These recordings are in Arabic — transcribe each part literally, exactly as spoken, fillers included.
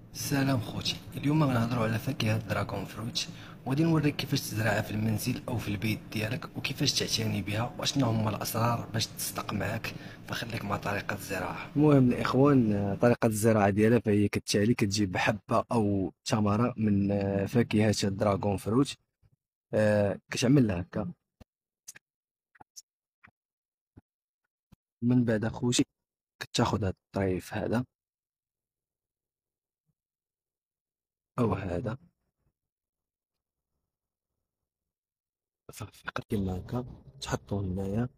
سلام خوتي، اليوم غنهضروا على فاكهة دراغون فروت. وغادي نوريك كيفاش تزرعها في المنزل او في البيت ديالك وكيفاش تعتني بها واشنو هما الاسرار باش تصدق معاك. فخليك مع طريقة الزراعة. المهم الاخوان، آه، طريقه الزراعه ديالها فهي كالتالي: كتجيب حبه او ثمره من آه، فاكهه الدراغون فروت. آه، كتعمل لها هكا. من بعد اخوتي كتاخذ هذا الطريف هذا او هذا، صافي كيما هكا تحطوه هنايا.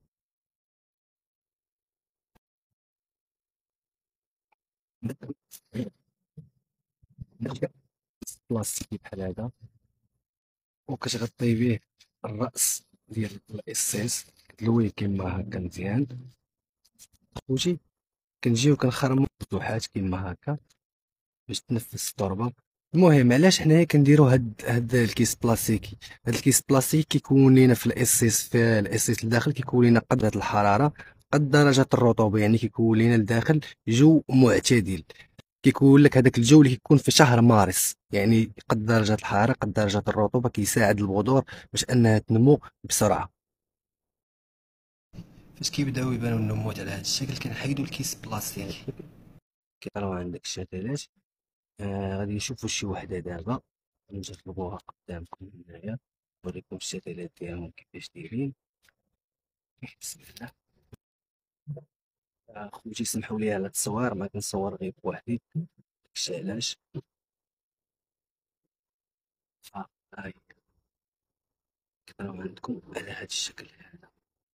بلاستيكي بحال هذا، وكتغطي به الراس ديال الاساس، كتلويه كيما هكا مزيان. اخوتي كنجيو كنخرمو الفتوحات كيما هكا باش تنفس التربه. المهم علاش حنايا كنديرو هاد هاد الكيس بلاستيكي؟ هاد الكيس بلاستيكي كيكون لينا في الاسيس في الاسيس الداخل كيكون لينا قد هاد الحراره، قد درجه الرطوبه، يعني كيكون لينا الداخل جو معتدل. كيكون لك هذاك الجو اللي كيكون في شهر مارس، يعني قد درجه الحراره قد درجه الرطوبه، كيساعد البذور باش انها تنمو بسرعه. فاش كيبداو يبانو النموات على هذا الشكل كنحيدو الكيس بلاستيكي. كيطلعوا عندك الشتلات. آه غادي نشوفوا شي وحده دابا نجربوها قدامكم هنايا، نوريكم الشتلات ديالهم كيفاش دايرين. بسم الله. آه، خوتي سمحوا لي على التصوير، ما كنصور غير بوحدي، داكشي علاش. ها هاي كيطلعوا عندكم على هذا الشكل هذا،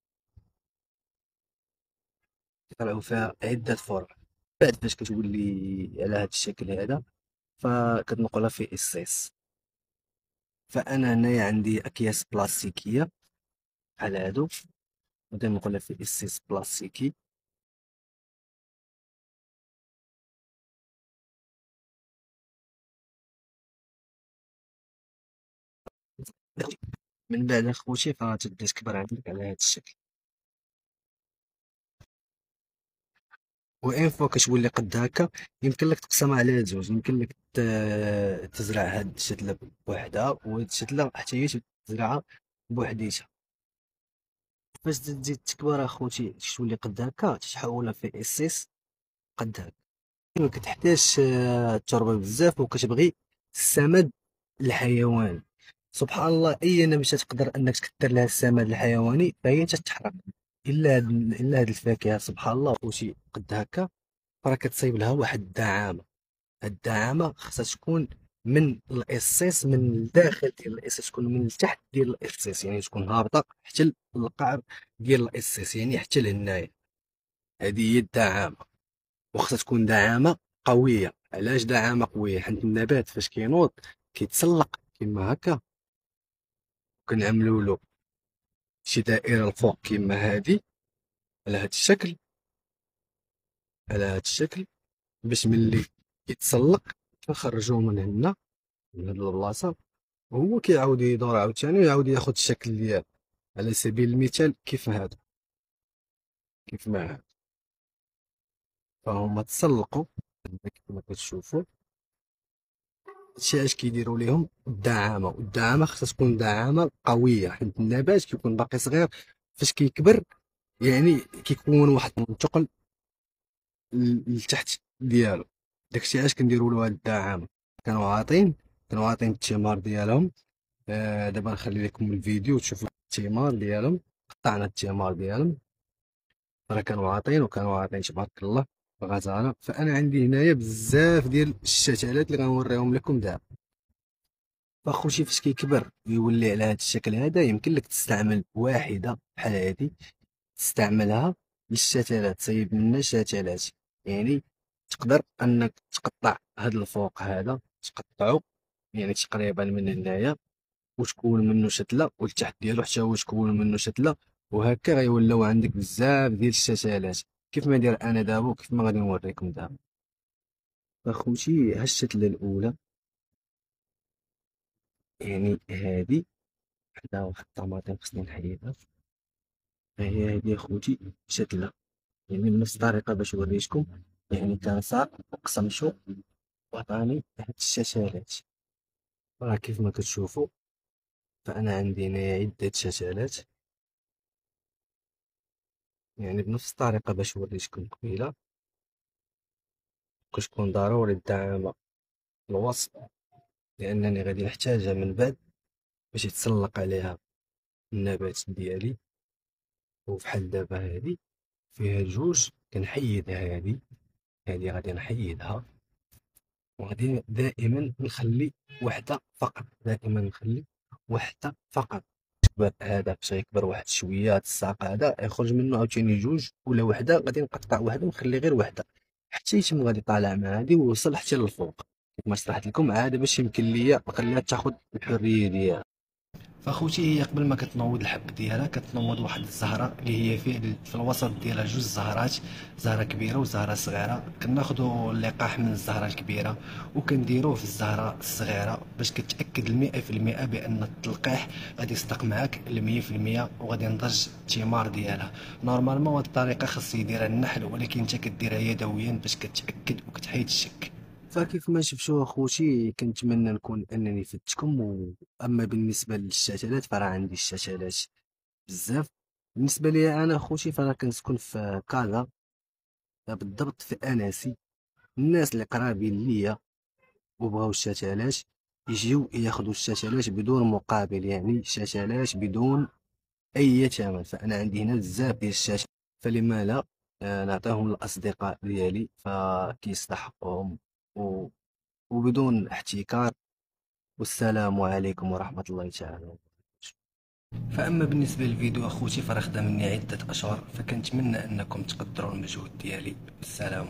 كيطلعوا فيها عدة فرع. بعد فاش كتولي على هذا الشكل هذا فكتنقلها في إصيص. فأنا هنايا عندي أكياس بلاستيكية بحال هادو، غادي نقولها في إصيص بلاستيكي. من بعد اخوتي فتبدا تكبر عندك على هذا الشكل. وان فوا كتولي قد هكا يمكن لك تقسمها على زوج، يمكن لك ت- تزرع هاد الشتله بوحدها وهاد الشتله حتى هي تزرعها بوحديتها. فاش تزيد تكبر اخوتي تولي قد هكا تحولها في اسيس قد هكا. ما كتحتاج آه، التربه بزاف وكتبغي السمد الحيواني. سبحان الله، اي نبته تقدر انك تكثر لها السماد الحيواني فهي تتحرك. الا هاد الا هاد الفاكهه سبحان الله خوتي قد هكا، راه كتصيب لها واحد الدعامه. الدعامه خصها تكون من الاسيس، من الداخل ديال الاسيس، تكون من التحت ديال الاسيس، يعني تكون هابطه حتى للقعر ديال الاسيس، يعني حتى لهنايا. هذه هي الدعامه، وخصها تكون دعامه قويه. علاش دعامه قويه؟ حيت النبات فاش كينوض كيتسلق كيما هكا، وكنعملوا له شي دائره الفوق كيما هادي، على هاد الشكل، على هاد الشكل، باش ملي يتسلق كنخرجوه من هنا، من هاد البلاصه، وهو كيعاود يدور عاوتاني ويعاود ياخد الشكل ديالو. على سبيل المثال كيف هذا، كيف ما هذا، فهما تسلقوا كما كتشوفوا. هادشي علاش كيديروا ليهم الدعامه، والدعامه خصها تكون دعامه قويه، حيت النبات كيكون باقي صغير، فاش كيكبر يعني كيكون واحد الثقل لتحت ديالو. داكشي علاش كنديروا له هاد الدعامه. كانوا عاطين كانوا عاطين الثمار ديالهم. آه دابا نخلي لكم الفيديو وتشوفوا الثمار ديالهم. قطعنا الثمار ديالهم، راه كانوا عاطين وكانوا عاطين تبارك الله غزاله. فانا عندي هنايا بزاف ديال الشتلات اللي غنوريهم لكم دابا. فاخوتي فاش كيكبر ويولي على هذا الشكل هذا يمكن لك تستعمل واحده بحال هذه، تستعملها للشتلات، تصيب منها شتلات. يعني تقدر انك تقطع هذا الفوق هذا، تقطعه يعني تقريبا من هنايا، وتكون منه شتله، والتحت ديالو حتى هو تكون منه شتله، وهكا غيولوا عندك بزاف ديال الشتلات كيف ما ندير انا دابا وكيف ما غادي نوريكم دابا. اخوتي ها الشتله الاولى، يعني هذه حدا واحد الطماطم خصني نحيدها. هي هذه اخوتي شتله، يعني بنفس الطريقه باش وريتكم، يعني كان صار وقسمشو وعطاني هاد الشتلات. راه كيف ما كتشوفوا، فأنا عندي هنايا عدة شتلات، يعني بنفس الطريقة باش وريتكم قبيلة. كتكون ضروري الدعامة الوسط، لأنني غادي نحتاجها من بعد باش يتسلق عليها النبات ديالي. وفحال دابا هادي فيها جوج، كنحيدها هادي، هادي غادي نحيدها، وغادي دائما نخلي وحدة فقط، دائما نخلي وحدة فقط. يكبر هذا باش يكبر واحد شوية، هاد الساق هذا يخرج منه عاوتاني جوج ولا وحدة، غادي نقطع وحدة ونخلي غير وحدة حتى يتم غادي طالع مع هادي ويوصل حتى للفوق. كيف ما شرحت لكم عاد باش يمكن ليا نخليها تاخد الحرية ديالها. فاخوتي هي قبل ما كتنوض الحب ديالها كتنوض واحد الزهره اللي هي فيه في الوسط ديالها جوج زهرات، زهره كبيره وزهره صغيره. كناخذوا اللقاح من الزهره الكبيره وكنديروه في الزهره الصغيره باش كتاكد المئة في المئة بان التلقيح غادي يصدق معاك المية في المية وغادي ينضج الثمار ديالها. نورمالمون هاد الطريقه خاص يديرها النحل، ولكن انت كديرها يدويا باش كتاكد وكتحيد الشك. فكيف ما شفتوا اخوتي، كنتمنى نكون انني فدتكم. و... اما بالنسبه للشتلات فراه عندي الشتلات بزاف. بالنسبه لي انا اخوتي، فانا كنسكن في كازا، بالضبط في اناسي. الناس اللي قرابين ليا وبغاو الشتلات يجيو ياخذوا الشتلات بدون مقابل، يعني شتلات بدون اي ثمن. فانا عندي هنا بزاف ديال الشتلات، فلما لا آه، نعطيهم للاصدقاء ديالي فكيستحقوهم، و... وبدون احتكار. والسلام عليكم ورحمة الله تعالى وبركاته. فاما بالنسبه للفيديو اخوتي فراه خدا مني عده اشهر، فكنتمنى انكم تقدروا المجهود ديالي. السلام.